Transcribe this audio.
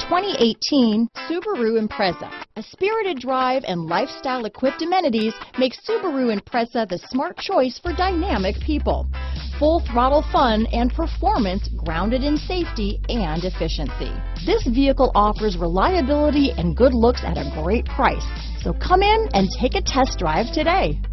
2018 Subaru Impreza. A spirited drive and lifestyle-equipped amenities make Subaru Impreza the smart choice for dynamic people. Full throttle fun and performance grounded in safety and efficiency. This vehicle offers reliability and good looks at a great price. So come in and take a test drive today.